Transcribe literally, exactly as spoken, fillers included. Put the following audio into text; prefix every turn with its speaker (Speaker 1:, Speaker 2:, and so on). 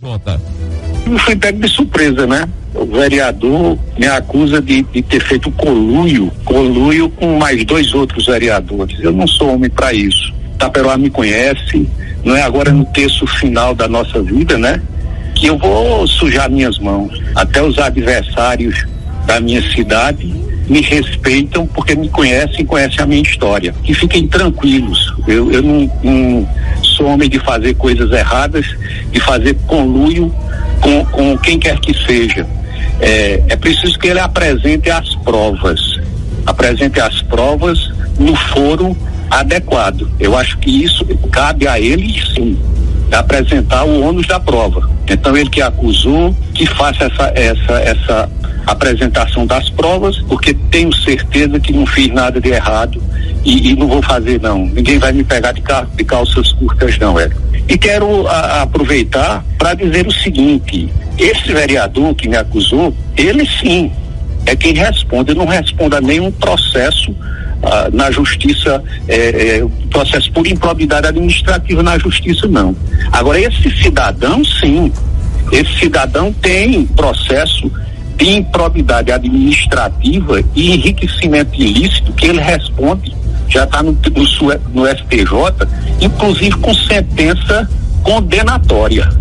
Speaker 1: Volta.
Speaker 2: Eu fui pego de surpresa, né? O vereador me acusa de, de ter feito coluio, coluio com mais dois outros vereadores. Eu não sou homem para isso. Taperoá me conhece, não é agora no terço final da nossa vida, né? Que eu vou sujar minhas mãos. Até os adversários da minha cidade me respeitam porque me conhecem, conhecem a minha história. Que fiquem tranquilos. Eu, eu não, não sou homem de fazer coisas erradas, de fazer conluio com, com quem quer que seja. É, é preciso que ele apresente as provas. Apresente as provas no foro adequado. Eu acho que isso cabe a ele, sim, apresentar o ônus da prova. Então ele que acusou, que faça essa, essa, essa apresentação das provas, porque tenho certeza que não fiz nada de errado e, e não vou fazer não. Ninguém vai me pegar de, cal, de calças curtas não, Hélio. E quero a, aproveitar para dizer o seguinte: esse vereador que me acusou, ele sim é quem responde. Eu não respondo a nenhum processo ah, na justiça, é, é, processo por improbidade administrativa na justiça, não. Agora, esse cidadão, sim, esse cidadão tem processo de improbidade administrativa e enriquecimento ilícito que ele responde, já está no, no, no S T J, inclusive com sentença condenatória.